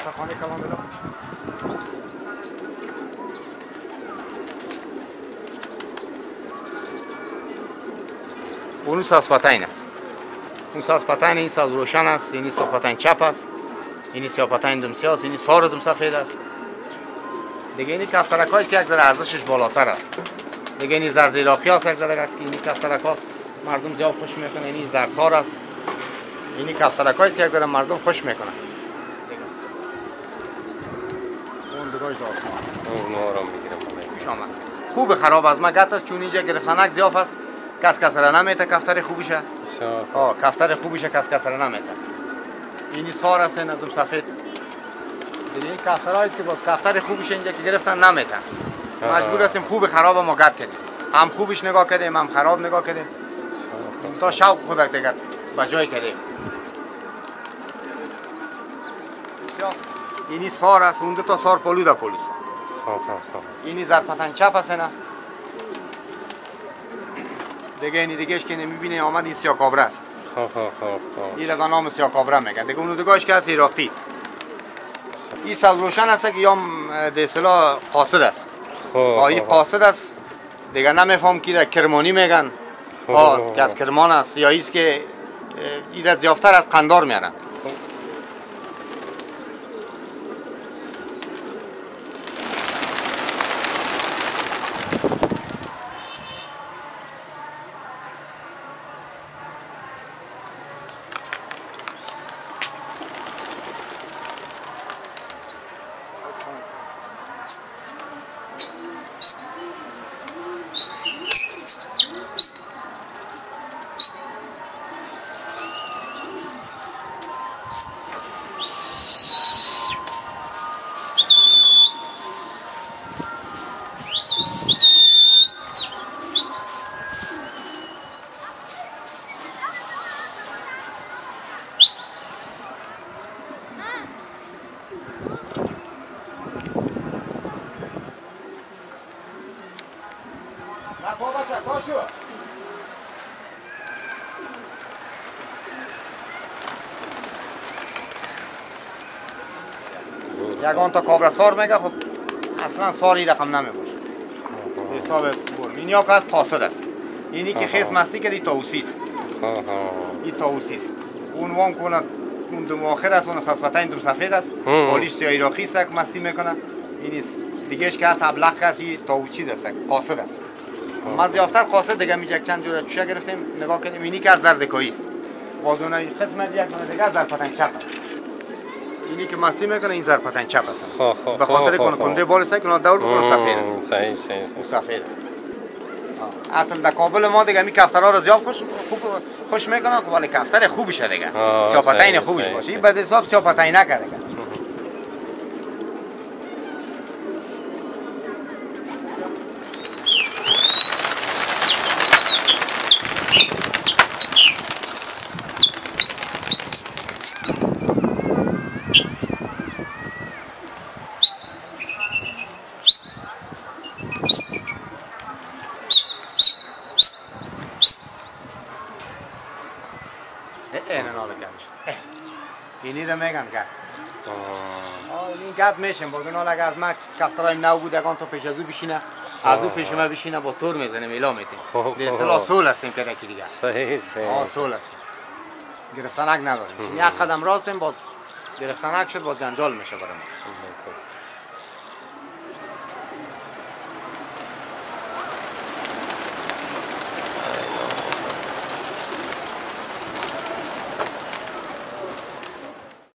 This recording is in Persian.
خانه کلام بلا اون ساسپاتین است. اون ساسپاتین این ساز روشن است، این ساسپاتین چپ است، این سیاپاتین دم سیاه است، این سار دم سفید است. دیگه این کفترک‌هایی که یک ذره ارزشش بالاتر است. دیگه این زرد عراقی است، یک ذره این کفترک‌ها مردم زیاد خوش میکنه. این زرسار است. این کفترک‌هایی که یک ذره مردم خوش میکنه. اون دگاش داستان است. اون آرام میگیرم. شام است. خوب خراب از ما گات است چون اینجا گرفتنک زیاف است. کس را نمیته کفتر خوبیشه. کفتر خوبیشه کس را نمیته. اینی سار است ندم سفید. دیگه کفترایی که باز کفتر خوبیشه اینجا که گرفتن نمیتن. مجبور هستیم خوب خراب ما گات کنیم. هم خوبش نگاه کردیم هم خراب نگاه کردیم. تا شوق خودت دیگه بجای کردیم. اینی سار است اون دو تا سار پلودا پلیس. اینی زرپتن چپ است نه. دیگه اینی دیگهش که نمیبینه آمد این سیاه کابره است. این دیگه نام سیاه کابره میگن. دیگه اون دیگهش که از عراقی. این ساز روشن است که یا به اصطلاح قاصد است. این قاصد است. دیگه نمیفهم که کرمانی میگن. که از کرمان است یا ایست که این از زیافتر از قندار میارن. یگان تا کابرا سار میگه خب اصلا ساری رقم نمیباشه. حساب بر این یا که از قاصد است. اینی که خیز مستی که دی تاوسی است. این تاوسی است. اون وان کنه اون دم آخر است اون ساسپاتین دم سفید است. پالیش سیاه عراقی است که مستی میکنه. این دیگهش که از ابلق است این تاوچی است قاصد است. ما زیافتر قاصد دیگه میجک چند جوره چوشه گرفتیم نگاه کنیم اینی که از زردکایی است. وازونه قسمت یک دونه دیگه از زرپتن چپ است. اینی که مستی میکنه این زرپتن چپ است. به خاطر کنده بال است که دور بکنه سفید است. صحیح سفید. اصلا در کابل ما دیگه می کفترها رو زیاد خوش میکنن ولی کفتر خوبشه دیگه. سیاپاتین خوبش باشه. بعد حساب سیاپاتین نکرده. اینی رو میگن گرد این گرد میشیم باز اونا لگه از ما کفترهای نو بود یکان تا پیش از او بشینه از او پیش ما بشینه با تور میزنیم ایلا میتیم به اصطلاح سول هستیم که دکی دیگه صحیح سول هستیم گرفتنک نداریم یک قدم راستیم باز گرفتنک شد باز جنجال میشه برای ما